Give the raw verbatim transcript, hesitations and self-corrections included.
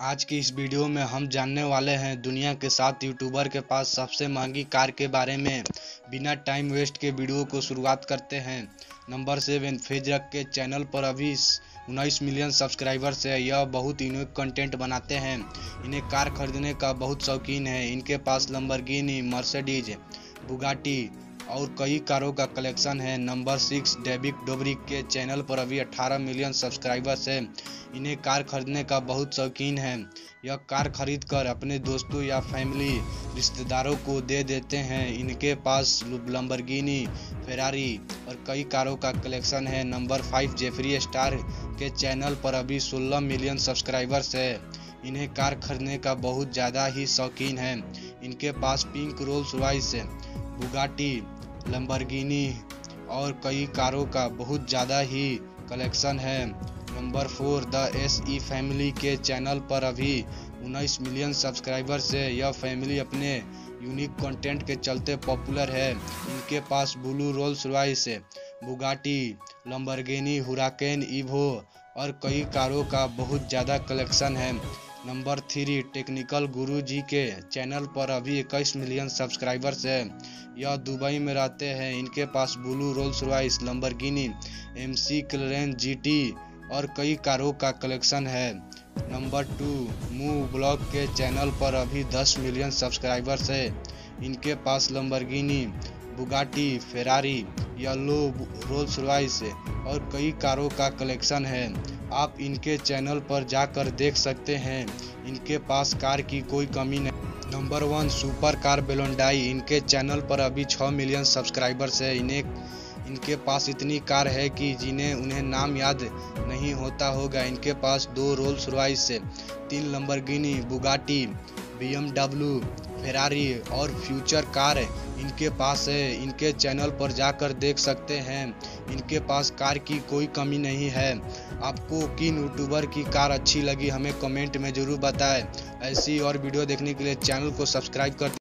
आज की इस वीडियो में हम जानने वाले हैं दुनिया के सात यूट्यूबर के पास सबसे महंगी कार के बारे में। बिना टाइम वेस्ट के वीडियो को शुरुआत करते हैं। नंबर सेवन, फेजरक के चैनल पर अभी उन्नीस मिलियन सब्सक्राइबर्स है। यह बहुत यूनिक कंटेंट बनाते हैं। इन्हें कार खरीदने का बहुत शौकीन है। इनके पास लैम्बोर्गिनी, मर्सिडीज, बुगाटी और कई कारों का कलेक्शन है। नंबर सिक्स, डेविड डोब्रिक के चैनल पर अभी अठारह मिलियन सब्सक्राइबर्स है। इन्हें कार खरीदने का बहुत शौकीन है। यह कार खरीद कर अपने दोस्तों या फैमिली रिश्तेदारों को दे देते हैं। इनके पास लैम्बोर्गिनी, फेरारी और कई कारों का कलेक्शन है। नंबर फाइव, जेफरी स्टार के चैनल पर अभी सोलह मिलियन सब्सक्राइबर्स है। इन्हें कार खरीदने का बहुत ज़्यादा ही शौकीन है। इनके पास pink, Rolls Royce, Bugatti, Lamborghini और कई कारों का बहुत ज़्यादा ही कलेक्शन है। Number four, the S E family के चैनल पर अभी उन्नीस मिलियन सब्सक्राइबर्स है। यह फैमिली अपने यूनिक कंटेंट के चलते पॉपुलर है। इनके पास blue, Rolls Royce, Bugatti, Lamborghini, Huracan, Evo और कई कारों का बहुत ज़्यादा कलेक्शन है। नंबर थ्री, टेक्निकल गुरु जी के चैनल पर अभी इक्कीस मिलियन सब्सक्राइबर्स है। यह दुबई में रहते हैं। इनके पास blue, Rolls Royce, Lamborghini, McLaren, G T और कई कारों का कलेक्शन है। नंबर टू, मूव ब्लॉग के चैनल पर अभी दस मिलियन सब्सक्राइबर्स है। इनके पास Lamborghini, Bugatti, Ferrari, yellow, Rolls Royce और कई कारों का कलेक्शन है। आप इनके चैनल पर जाकर देख सकते हैं। इनके पास कार की कोई कमी नहीं। Number one, super car Blondie. इनके चैनल पर अभी छः मिलियन सब्सक्राइबर्स है। इन्हें इनके पास इतनी कार है कि जिन्हें उन्हें नाम याद नहीं होता होगा। इनके पास दो रोल्स रॉयस, तीन Lamborghini, Bugatti, B M W, Ferrari और फ्यूचर कार इनके पास है। इनके चैनल पर जाकर देख सकते हैं। इनके पास कार की कोई कमी नहीं है। आपको किन यूट्यूबर की कार अच्छी लगी हमें कमेंट में ज़रूर बताएं। ऐसी और वीडियो देखने के लिए चैनल को सब्सक्राइब कर